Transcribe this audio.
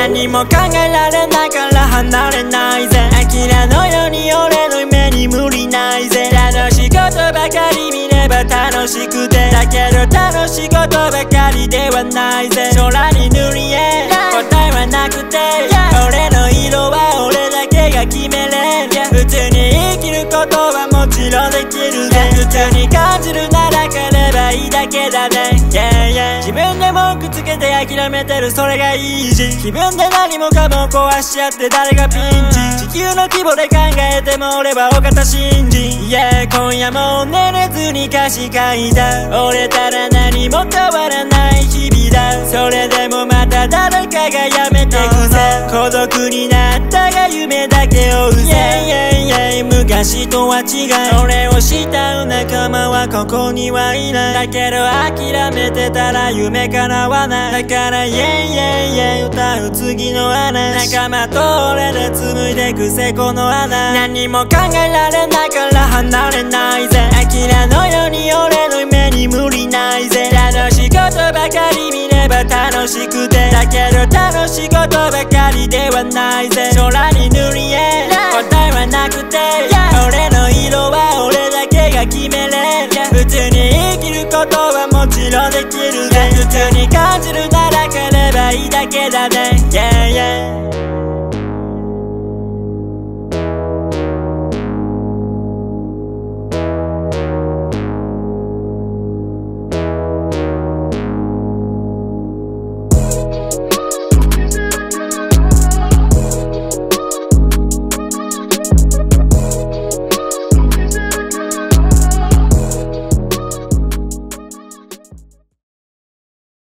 何も考えられないから離れないぜ。アキラのように俺の夢に無理ないぜ。楽しいことばかり見れば楽しくて、だけど楽しいことばかりではないぜ。空に塗り絵答えはなくて、俺の色は俺だけが決めれる。普通に生きることはもちろんできるぜ。普通に感じるなら変えればいいだけだね。自分で文句つけて諦めてるそれがいいじ。気分で何もかも壊しちゃって誰がピンチ。地球の規模で考えても俺はお方信じ。今夜も寝れずに歌詞書いた。俺たら何も変わらない日々だ。それでもまた誰かがやめてくぜ。孤独になったが夢だけ追うぜ。昔とは違う俺を慕う仲間はここにはいない。だけど諦めてたら夢叶わない。だから歌う次の穴。仲間と俺で紡いでくせこの穴。何も考えられないから離れないぜ。アキラのように俺の夢に無理ないぜ。楽しいことばかり見れば楽しくて、だけど楽しいことばかりではないぜ。空に塗り絵答えはなくて、俺の色は俺だけが決めれる。普通に生きることはもちろんできるぜ。普通に感じるなら変えればいいだけだね。